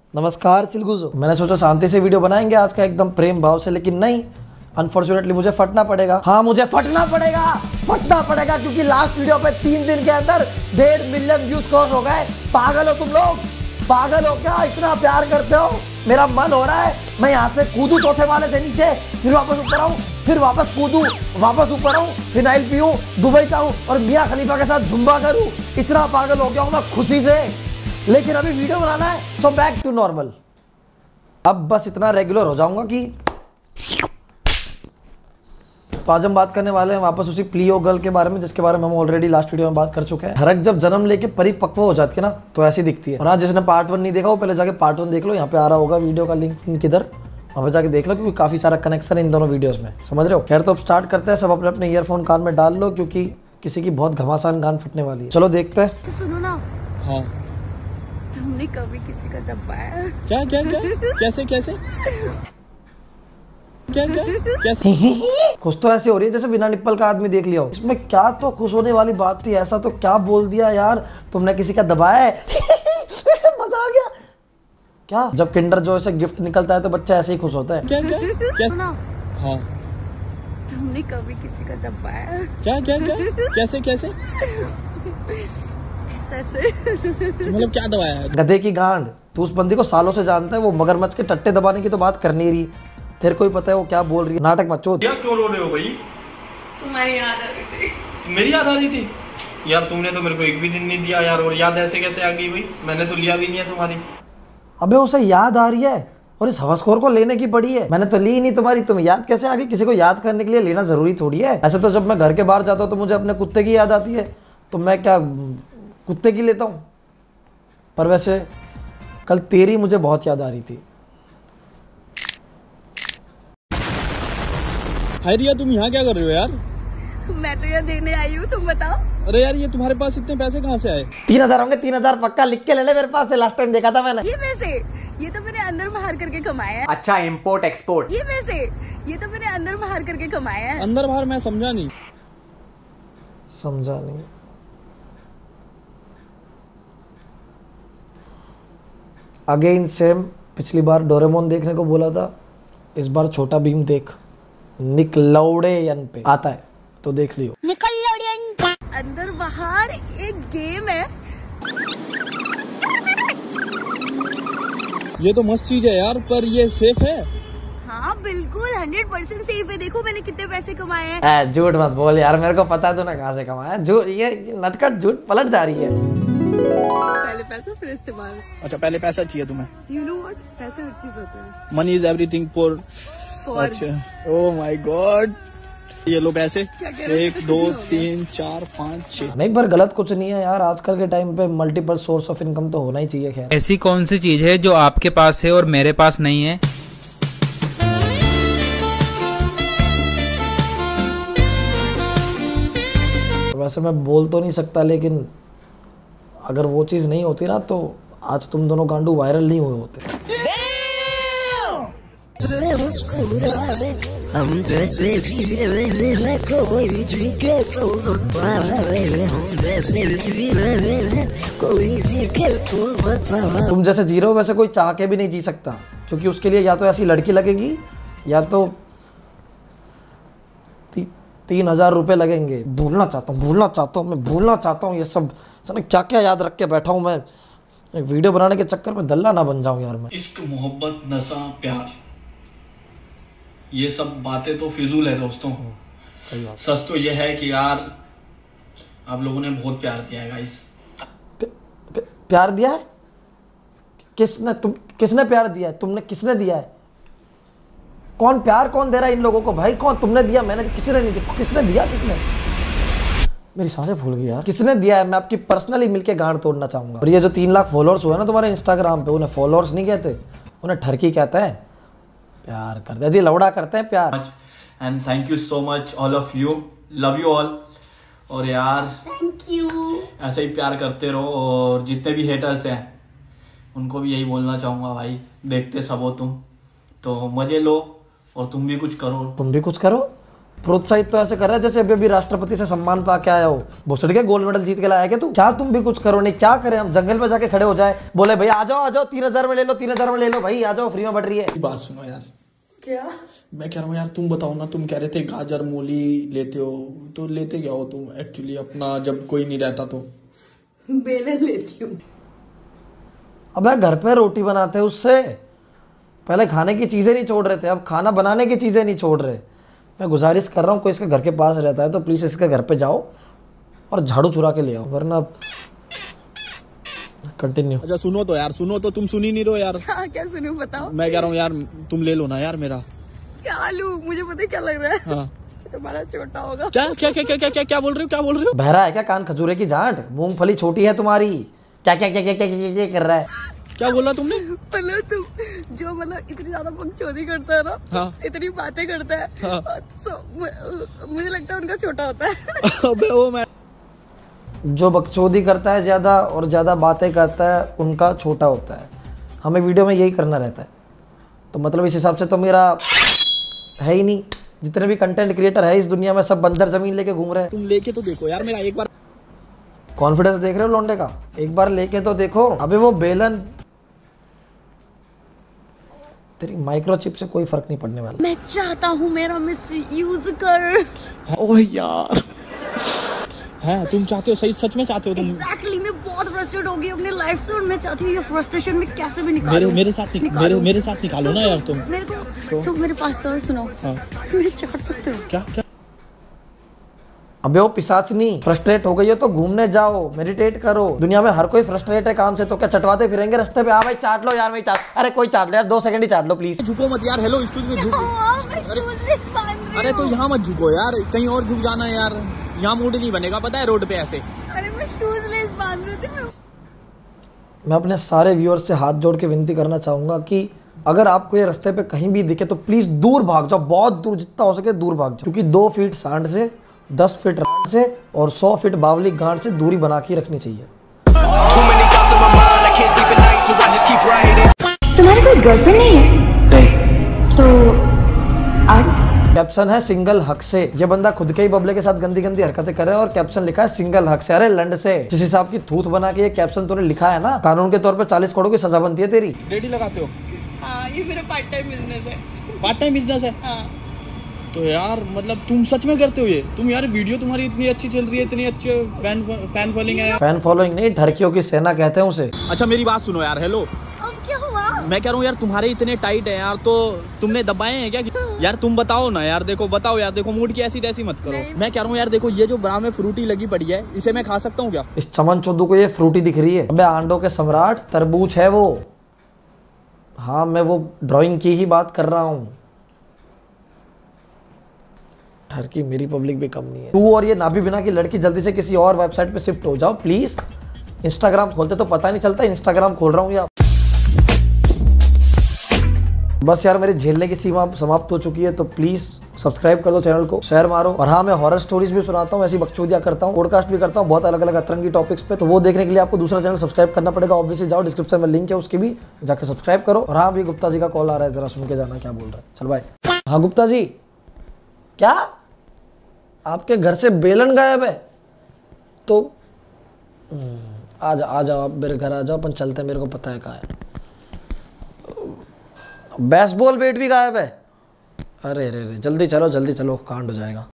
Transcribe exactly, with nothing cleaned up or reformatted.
नमस्कार चिलगुजो। मैंने सोचा शांति से वीडियो बनाएंगे आज का एकदम प्रेम भाव से, लेकिन नहीं, अनफॉर्चुनेटली मुझे फटना पड़ेगा। हाँ मुझे फटना पड़ेगा, फटना पड़ेगा क्योंकि लास्ट वीडियो पे तीन दिन के अंदर डेढ़ मिलियन व्यूज क्रॉस हो गए। पागल हो तुम लोग, पागल हो क्या? इतना प्यार करते हो? मेरा मन हो रहा है मैं यहाँ से कूदू चौथे वाले से नीचे, फिर वापस ऊपर आऊँ, फिर वापस कूदू, वापस ऊपर आऊँ, फिनाइल पीऊँ, दुबई जाऊँ और मियाँ खलीफा के साथ झुम्बा करूँ। इतना पागल हो गया हूँ मैं खुशी से, लेकिन अभी वीडियो बनाना है, सो बैक टू नॉर्मल। अब बस इतना रेगुलर हो जाऊंगा कि तो आज हम बात करने वाले हैं वापस उसी प्लियो गर्ल के बारे में जिसके बारे में हम ऑलरेडी लास्ट वीडियो में बात कर चुके हैं। हरक जब जन्म लेके परिपक्व हो जाती है ना तो ऐसी दिखती है। और आज जिसने पार्ट वन नहीं देखा वो पहले जाके पार्ट वन देख लो, यहाँ पे आ रहा होगा वीडियो का लिंक किधर, वहाँ पे जाके देख लो क्योंकि काफी सारा कनेक्शन है इन दोनों वीडियोस में, समझ रहे हो। खैर तो अब स्टार्ट करते हैं, सब अपने अपने ईयरफोन कान में डाल लो क्योंकि किसी की बहुत घमासान कान फटने वाली है। चलो देखते हैं। तो सुनो ना, हाँ तुमने कभी किसी का दबाया? क्या क्या क्या कैसे कैसे क्या क्या कैसे? खुश तो ऐसे हो रही है जैसे बिना निप्पल का आदमी देख लिया हो। इसमें क्या तो खुश होने वाली बात थी, ऐसा तो क्या बोल दिया यार, तुमने किसी का दबाया है। मजा आ गया क्या? जब किंडर जॉय से गिफ्ट निकलता है तो बच्चा ऐसे ही खुश होता है। क्या क्या क्या? सुनो ना, हाँ तुमने कभी किसी का दबाया? क्या क्या क्या कैसे कैसे? ऐसे तो मतलब क्या दबाया है? गधे की गांड, तू उस बंदी को सालों से जानता है, वो मगरमच्छ के टट्टे दबाने की तो बात कर नहीं रही, तेरे को ही पता है वो क्या बोल रही है। नाटक मत चोद। यार क्यों रो रहे हो भाई? तुम्हारी याद आ रही थी। मेरी याद आ रही थी यार, तुमने तो मेरे को एक भी दिन नहीं दिया यार, और याद ऐसे कैसे आ गई भाई? मैंने तो लिया भी नहीं है तुम्हारी। अबे उसे याद आ रही है और इस हवसखोर को लेने की पड़ी है। मैंने तो ली ही नहीं तुम्हारी, तुम याद कैसे आ गई? किसी को याद करने के लिए लेना जरूरी थोड़ी है। ऐसे तो जब मैं घर के बाहर जाता हूँ तो मुझे अपने कुत्ते की याद आती है, तो मैं क्या कुत्ते की लेता हूँ? पर वैसे कल तेरी मुझे बहुत याद आ रही थी। हाय रिया, तुम यहाँ क्या कर रहे हो यार? मैं तो यहाँ देने आई हूँ, तुम बताओ। अरे यार, ये तुम्हारे पास इतने पैसे कहाँ से आए? तीन हजार होंगे, तीन हजार पक्का, लिख के ले ले मेरे पास से, लास्ट टाइम देखा था मैंने। ये पैसे, ये तो मैंने अंदर बाहर करके कमाए हैं। अच्छा, इम्पोर्ट एक्सपोर्ट। ये पैसे, ये तो मैंने अंदर बाहर करके कमाए हैं। अंदर बाहर? मैं समझा नहीं। समझा नहीं? अगेन सेम, पिछली बार डोरेमोन देखने को बोला था, इस बार छोटा भीम देख, निकलोडेयन पे आता है तो देख लियो। निकलोडेयन अंदर बाहर एक गेम है। ये तो मस्त चीज है यार, पर ये सेफ है? हाँ बिल्कुल, हंड्रेड परसेंट सेफ है। देखो मैंने कितने पैसे कमाए हैं। झूठ मत बोल यार, मेरे को पता है तूने कहाँ से कमाया। झूठ, ये नटखट झूठ पलट जा रही है। पहले पैसा फिर इस्तेमाल। अच्छा, पहले पैसा चाहिए तुम्हें? यू नो व्हाट, पैसा हर चीज होता है। Money is everything for. अच्छा, ओह माय गॉड। ये लो पैसे, एक दो तीन चार पाँच छह। नहीं पर गलत कुछ नहीं है यार, आजकल के टाइम पे मल्टीपल सोर्स ऑफ इनकम तो होना ही चाहिए। खैर ऐसी कौन सी चीज है जो आपके पास है और मेरे पास नहीं है? वैसे मैं बोल तो नहीं सकता, लेकिन अगर वो चीज नहीं होती ना तो आज तुम दोनों गांडू वायरल नहीं हुए होते। तुम जैसे जी रहे हो वैसे कोई चाह के भी नहीं जी सकता, क्योंकि उसके लिए या तो ऐसी लड़की लगेगी या तो ती, तीन हजार रुपए लगेंगे। भूलना चाहता हूँ, भूलना चाहता हूँ, मैं भूलना चाहता हूँ ये सब। सर क्या क्या याद रख के बैठा हूँ मैं, वीडियो बनाने के चक्कर में दल्ला ना बन जाऊं यार मैं। इश्क, मोहब्बत, नशा, प्यार, ये सब बातें तो फिजूल है दोस्तों। सही बात। सच तो ये है कि यार आप लोगों ने बहुत प्यार दिया है गाइस। प्यार दिया है? किसने? तुम किसने प्यार दिया है? तुमने? किसने दिया है? कौन प्यार कौन दे रहा है इन लोगों को भाई? कौन? तुमने दिया? मैंने? किसी ने नहीं दिया। किसने दिया? किसने? मेरी सांसें फूल गई यार। किसने दिया है? मैं आपकी पर्सनली मिलके गांड तोड़ना चाहूंगा। और ये जो तीन लाख फॉलोअर्स हुए ना तुम्हारे इंस्टाग्राम पे, उन्हें फॉलोअर्स नहीं कहते, उन्हें ठरकी कहते हैं। प्यार करते हैं जी, लवड़ा करते हैं प्यार। And thank you so much all of you, love you all. और यार थैंक यू, ऐसे ही प्यार करते रहो। और जितने भी हेटर्स हैं उनको भी यही बोलना चाहूंगा, भाई देखते सब हो तुम तो मजे लो और तुम भी कुछ करो। तुम भी कुछ करो, प्रोत्साहित तो ऐसे कर रहा है जैसे अभी अभी राष्ट्रपति से सम्मान पा के आया हो। भोसड़ी के गोल्ड मेडल जीत के लाया क्या तू? क्या तुम भी कुछ करो नहीं? क्या करें हम? जंगल में जाके खड़े हो जाए, बोले भाई आ जाओ आ जाओ, तीन हजार में ले लो, तीन हजार में ले लो भाई, आ जाओ फ्री में बढ़ रही है। बात सुनो यार। क्या? मैं कह रहा हूँ यार, तुम बताओ ना, तुम कह रहे थे गाजर मूली लेते हो, तो लेते क्या हो तुम एक्चुअली अपना, जब कोई नहीं रहता तो? बेलन लेती हूँ। अब घर पे रोटी बनाते हैं उससे। पहले खाने की चीजें नहीं छोड़ रहे थे, अब खाना बनाने की चीजें नहीं छोड़ रहे। मैं गुजारिश कर रहा हूँ, कोई इसके घर के पास रहता है तो प्लीज इसके घर पे जाओ और झाड़ू चुरा के ले आओ, वरना कंटिन्यू। अच्छा सुनो तो यार, सुनो तो, तुम सुन ही नहीं रहो यार। हाँ क्या सुनूं बताओ? मैं कह रहा हूँ यार, तुम ले लो ना यार मेरा। क्या लूं? मुझे पता है क्या लग रहा है। हाँ। तुम्हारा छोटा होगा। क्या क्या क्या क्या क्या क्या क्या बोल रहे हो? क्या बोल रहे हो? बहरा है क्या? कान खजूरे की जांट, मूंगफली छोटी है तुम्हारी। क्या क्या क्या क्या क्या क्या क्या कर रहा है? क्या बोला तुमने? मतलब तुम जो मतलब इतनी ज्यादा बकचोदी करता है ना, हाँ। इतनी बातें करता है, हाँ। सो मुझे लगता है उनका छोटा होता है। अबे वो मैं जो बकचोदी करता है ज्यादा और ज्यादा बातें करता है उनका छोटा होता है। हमें वीडियो में यही करना रहता है, तो मतलब इस हिसाब से तो मेरा है ही नहीं। जितने भी कंटेंट क्रिएटर है इस दुनिया में सब बंजर जमीन लेके घूम रहे हैं। तुम लेके तो देखो यार मेरा एक बार। कॉन्फिडेंस देख रहे हो लौंडे का? एक बार लेके तो देखो। अबे वो बेलन, तेरी माइक्रोचिप से कोई फर्क नहीं पड़ने वाला। मैं चाहता हूँ मेरा मिस यूज कर। ओह यार, है तुम चाहते हो? सही सच में चाहते हो तुम? Exactly, मैं बहुत फ्रस्ट्रेट हो गई अपनी लाइफ से और मैं चाहती हूँ ये फ्रस्ट्रेशन में कैसे भी निकालूं। मेरे मेरे साथ निक, मेरे मेरे साथ निकालो ना यार तुम। मेरे को तो, तो मेरे पास तो सुनो। हाँ। तुम चाट सकते हो क्या क्या? अबे वो पिशाचनी, फ्रस्ट्रेट हो गई हो तो घूमने जाओ, मेडिटेट करो। दुनिया में हर कोई फ्रस्ट्रेट है काम से, तो क्या चटवाते फिरेंगे रास्ते पे? हाँ भाई चाट लो यार, भाई चाट, अरे कोई चाट लो यार, दो second he chaat low please. झुको मत यार। हेलो एक्सक्यूज मी, झुको। अरे तो यहाँ मत झुको यार, कहीं और झुक जाना यार, यहाँ मूड नहीं बनेगा पता है रोड पे ऐसे। अरे मैं शूज लेस बांध रही थी। मैं अपने सारे व्यूअर्स से हाथ जोड़ के विनती करना चाहूंगा कि अगर आपको ये रास्ते पे कहीं भी दिखे तो प्लीज दूर भाग जाओ, बहुत दूर, जितना हो सके दूर भाग जाओ, क्योंकि दो फीट सांड से, दस फीट रात से और सौ फीट बावली गांठ से दूरी बना के रखनी चाहिए। तुम्हारी कोई गर्लफ्रेंड नहीं है? तो कैप्शन है सिंगल हक से। ये बंदा खुद के ही बबले के साथ गंदी गंदी हरकतें कर रहा है और कैप्शन लिखा है सिंगल हक से। अरे लंड से, जिस हिसाब की थूथ बना के ये कैप्शन तूने लिखा है ना, कानून के तौर पे चालीस करोड़ की सजा बनती है तेरी। डेडी लगाते हो? हाँ, ये मेरा पार्ट टाइम बिजनेस है। पार्ट टाइम बिजनेस है? हाँ। तो यार मतलब तुम सच में करते हो ये? तुम यार वीडियो तुम्हारी इतनी अच्छी चल रही है, इतनी अच्छी फैन फैन फॉलोइंग है। फैन फॉलोइंग नहीं, धरकियों की सेना कहते हैं उसे। अच्छा मेरी बात सुनो यार। हेलो, अब क्या हुआ? मैं कह रहा हूँ यार तुम्हारे इतने टाइट है यार, तो तुमने दबाए हैं क्या यार? तुम बताओ ना यार, देखो बताओ यार, देखो मूड की ऐसी तैसी मत करो। मैं कह रहा हूँ यार, देखो ये जो ब्रा में फ्रूटी लगी पड़ी है, इसे मैं खा सकता हूँ क्या? इस चमन चोदू को ये फ्रूटी दिख रही है? अबे आंडों के सम्राट तरबूज है वो। हाँ मैं वो ड्राइंग की ही बात कर रहा हूँ। ठर की मेरी पब्लिक भी कम नहीं है। तू और ये नाभि बिना की लड़की जल्दी से किसी और वेबसाइट पे शिफ्ट हो जाओ प्लीज। इंस्टाग्राम खोलते तो पता नहीं चलता, इंस्टाग्राम खोल रहा हूँ यार। बस यार मेरी झेलने की सीमा समाप्त हो चुकी है, तो प्लीज सब्सक्राइब कर दो चैनल को, शेयर मारो। और हाँ मैं हॉरर स्टोरीज भी सुनाता हूँ, ऐसी बकचोदियां करता हूँ, पॉडकास्ट भी करता हूँ बहुत अलग अलग अतरंगी टॉपिक्स पे। तो वो देखने के लिए आपको दूसरा चैनल सब्सक्राइब करना पड़ेगा। ऑब्वियसली जाओ, डिस्क्रिप्शन में लिंक है, उसकी भी जाके सब्सक्राइब करो। और हाँ, अभी गुप्ता जी का कॉल आ रहा है, जरा सुन के जाना क्या बोल रहा है। चल बाय। हाँ गुप्ता जी, क्या आपके घर से बेलन गायब है? तो आ जाओ आ जाओ, आप मेरे घर आ जाओ, अपन चलते हैं, मेरे को पता है कहाँ है। बेसबॉल बैट भी गायब है? अरे अरे अरे, जल्दी चलो जल्दी चलो, कांड हो जाएगा।